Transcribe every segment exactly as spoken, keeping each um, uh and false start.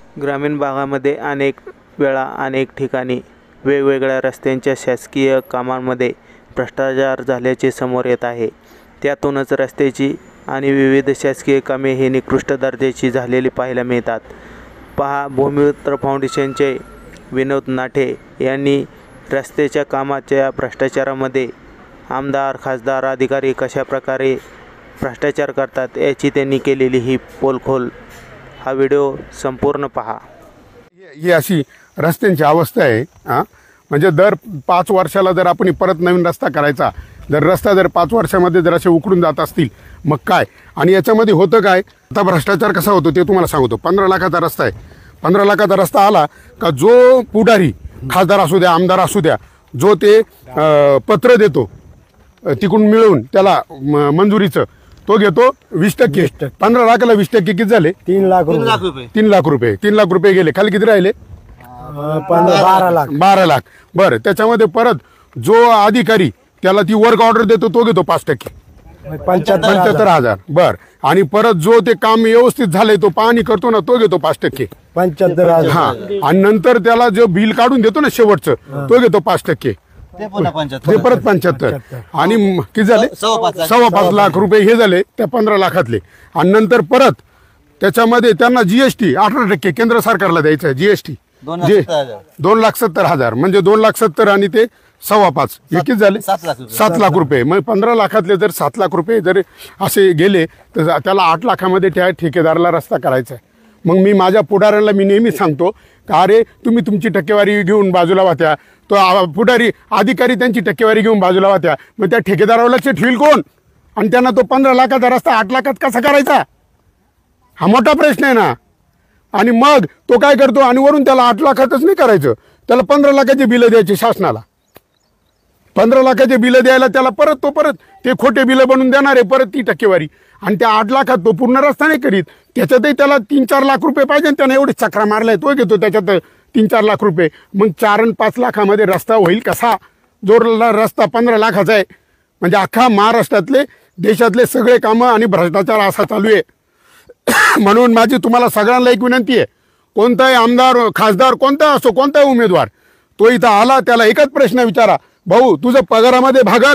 ग्रामीण भागामध्ये अनेक वेळा अनेक ठिकाणी वेगवेगळ्या रस्त्यांच्या शासकीय कामांमध्ये भ्रष्टाचार झाल्याचे समोर येत आहे। त्यातूनच रस्त्याची आणि विविध शासकीय कामे ही निकृष्ट दर्जाची झालेली पाहायला मिळतात। पहा, भूमिपुत्र फाउंडेशनचे विनोद नाठे यांनी रस्त्याच्या कामाच्या भ्रष्टाचारामध्ये आमदार, खासदार, अधिकारी कशा प्रकारे भ्रष्टाचार करतात याची त्यांनी केलेली ही पोलखोल हा व्हिडिओ संपूर्ण पहा। ही अशी रस्त्यांची अवस्था आहे। हां, म्हणजे दर पाच वर्षाला जर आपण परत नवीन रस्ता करायचा, जर रस्ता जर पाच वर्षामध्ये जर असे उकडून जात असतील मग काय। आणि याच्यामध्ये होतं काय, आता भ्रष्टाचार कसा होतो ते तुम्हाला सांगतो। पंधरा लाखाचा रस्ता आहे, पंधरा लाखाचा रस्ता आला का जो पुढारी, खासदार असू द्या, आमदार असू द्या, जो ते पत्र देतो तिकडून मिळवून त्याला मंजुरीचं, तो घेतो वीस टक्के। पंधरा लाखाला वीस टक्के किती झाले? तीन लाख रुपये तीन लाख रुपये तीन लाख रुपये गेले। खाली किती राहिले? बारा लाख बारा लाख बरं, त्याच्यामध्ये परत जो अधिकारी त्याला ती वर्क ऑर्डर देतो तो घेतो पाच टक्के, पंच्याहत्तर हजार बर। आणि परत जो ते काम व्यवस्थित झालंय तो पाहणी करतो ना, तो घेतो पाच टक्के, पंच्याहत्तर हजार हा। आणि नंतर त्याला जो बिल काढून देतो ना शेवटचं, तो घेतो पाच टक्के, ते परत पंच्याहत्तर। आणि किती झाले? सव्वा पाच लाख रुपये हे झाले त्या पंधरा लाखातले। आणि नंतर परत त्याच्यामध्ये त्यांना जीएसटी अठरा टक्के केंद्र सरकारला द्यायचं आहे। जीएसटी दोन लाख सत्तर हजार म्हणजे दोन लाख सत्तर आणि ते सव्वा पाच, हे किती झाले? सात लाख रुपये। मग पंधरा लाखातले जर सात लाख रुपये जर असे गेले तर त्याला आठ लाखामध्ये त्या ठेकेदाराला रस्ता करायचा आहे। मग मी माझ्या पुढाऱ्यांना मी नेहमी सांगतो का अरे तुम्ही तुमची टक्केवारी घेऊन बाजूला वात्या, तो पुढारी अधिकारी त्यांची टक्केवारी घेऊन बाजूला वात्या, मग त्या ठेकेदारावर लक्ष ठेवील कोण? आणि त्यांना तो पंधरा लाखाचा रस्ता आठ लाखात कसा करायचा, हा मोठा प्रश्न आहे ना। आणि मग तो काय करतो, आणि वरून त्याला आठ लाखातच नाही करायचं, त्याला पंधरा लाखाचे बिलं द्यायचे शासनाला। पंधरा लाखाचे बिलं द्यायला त्याला परत तो परत ते खोटे बिलं बनवून देणार आहे, परत ती टक्केवारी। आणि त्या आठ लाखात तो पूर्ण रस्ता नाही करीत, त्याच्यातही त्याला तीन चार लाख रुपये पाहिजे, त्याने एवढे चक्रा मारलाय, तो घेतो त्याच्यात तीन चार लाख रुपये। मग चार आणि पाच लाखामध्ये रस्ता होईल कसा? जो रस्ता पंधरा लाखाचा आहे, म्हणजे अख्खा महाराष्ट्रातले देशातले सगळे कामं आणि भ्रष्टाचार असा चालू आहे। म्हणून माझी तुम्हाला सगळ्यांना एक विनंती आहे, कोणताही आमदार, खासदार, कोणता असो, कोणताही उमेदवार तो इथं आला त्याला एकच प्रश्न विचारा, भाऊ तुझं पगारामध्ये भागल?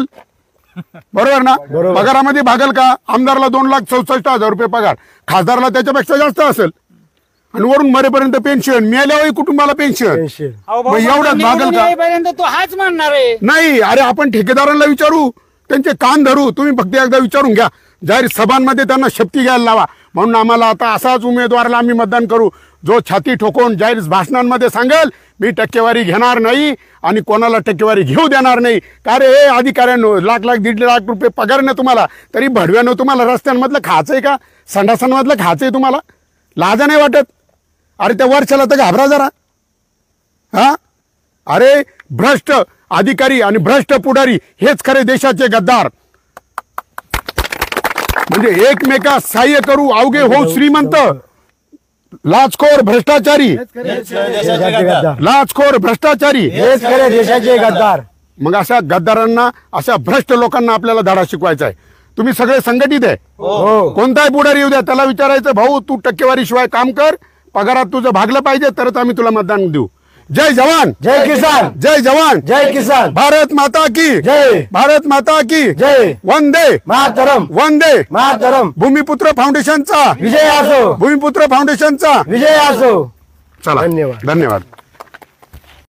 बरोबर ना? पगारामध्ये भागल का? आमदारला दोन लाख चौसष्ट हजार रुपये पगार, खासदारला त्याच्यापेक्षा जास्त असेल, आणि वरून मरेपर्यंत पेन्शन, मिळाल्यावर कुटुंबाला पेन्शन, मग एवढंच भागल का? तो हाच म्हणणार आहे नाही। अरे आपण ठेकेदारांना विचारू, त्यांचे कान धरू, तुम्ही फक्त एकदा विचारून घ्या, जाहीर सभांमध्ये त्यांना शपथी घ्यायला लावा। म्हणून आम्हाला आता असाच उमेदवाराला आम्ही मतदान करू जो छाती ठोकून जाहीर भाषणांमध्ये सांगेल मी टक्केवारी घेणार नाही आणि कोणाला टक्केवारी घेऊ देणार नाही। का रे हे अधिकाऱ्यांनो, लाख लाख दीड लाख रुपये पगार ना तुम्हाला, तरी भडव्यानं तुम्हाला रस्त्यांमधलं खायचंय का? संडासांमधलं खायचंय तुम्हाला? लाजा नाही वाटत? अरे त्या वर्षाला तर घाबरा जरा। हा, अरे भ्रष्ट अधिकारी आणि भ्रष्ट पुढारी हेच खरे देशाचे गद्दार। म्हणजे एकमेकास सहाय्य करू अवघे होऊ श्रीमंत, लाचखोर भ्रष्टाचारी, लाचखोर भ्रष्टाचारी हेच खरे देशाचे गद्दार। मग अशा गद्दारांना, अशा भ्रष्ट लोकांना आपल्याला धडा शिकवायचा आहे। तुम्ही सगळे संघटित आहे, कोणताही पुढारी येऊ द्या, त्याला विचारायचं भाऊ तू टक्केवारी शिवाय काम कर, पगारात तुझं भागलं पाहिजे तरच आम्ही तुला मतदान देऊ। जय जवान, जय किसान, जय जवान, जय किसान, भारत माता की जय, भारत माता की जय, वंदे मातरम, वंदे मातरम। भूमिपुत्र फाउंडेशनचा विजय असो, भूमिपुत्र फाउंडेशनचा विजय असो। चला, धन्यवाद, धन्यवाद।